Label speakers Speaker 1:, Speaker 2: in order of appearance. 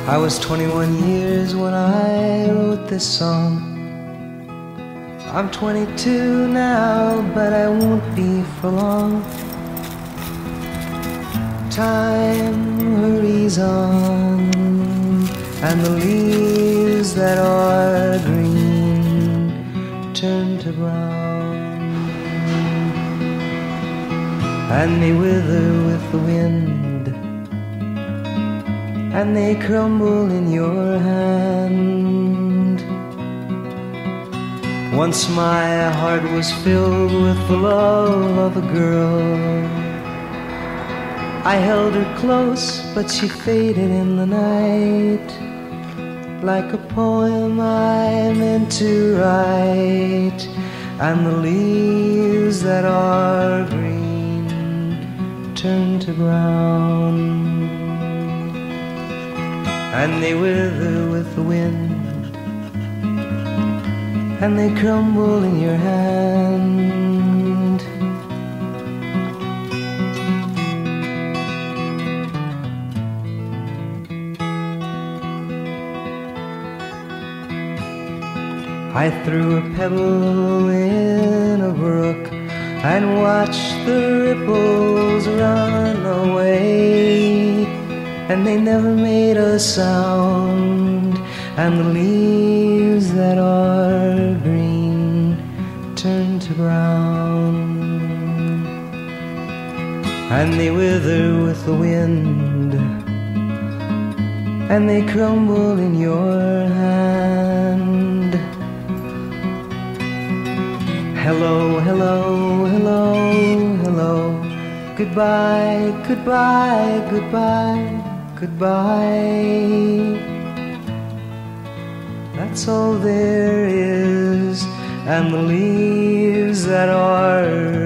Speaker 1: I was 21 years when I wrote this song. I'm 22 now, but I won't be for long. Time hurries on, and the leaves that are green turn to brown, and they wither with the wind, and they crumble in your hand. Once my heart was filled with the love of a girl. I held her close, but she faded in the night, like a poem I meant to write. And the leaves that are green turn to brown, and they wither with the wind, and they crumble in your hand. I threw a pebble in a brook and watched the ripples run away, and they never made a sound, and the leaves that are green turn to brown, and they wither with the wind, and they crumble in your hand. Hello, hello, hello, hello. Goodbye, goodbye, goodbye, goodbye. That's all there is, and the leaves that are